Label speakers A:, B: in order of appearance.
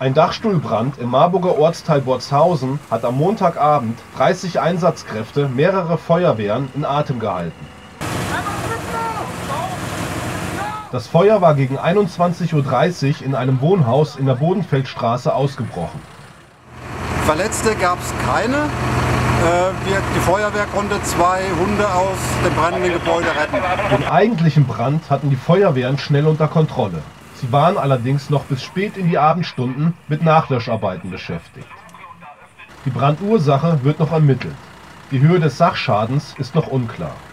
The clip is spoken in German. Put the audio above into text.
A: Ein Dachstuhlbrand im Marburger Ortsteil Borzhausen hat am Montagabend 30 Einsatzkräfte mehrere Feuerwehren in Atem gehalten. Das Feuer war gegen 21:30 Uhr in einem Wohnhaus in der Bodenfeldstraße ausgebrochen.
B: Verletzte gab es keine. Die Feuerwehr konnte 2 Hunde aus dem brennenden Gebäude retten.
A: Den eigentlichen Brand hatten die Feuerwehren schnell unter Kontrolle. Sie waren allerdings noch bis spät in die Abendstunden mit Nachlöscharbeiten beschäftigt. Die Brandursache wird noch ermittelt. Die Höhe des Sachschadens ist noch unklar.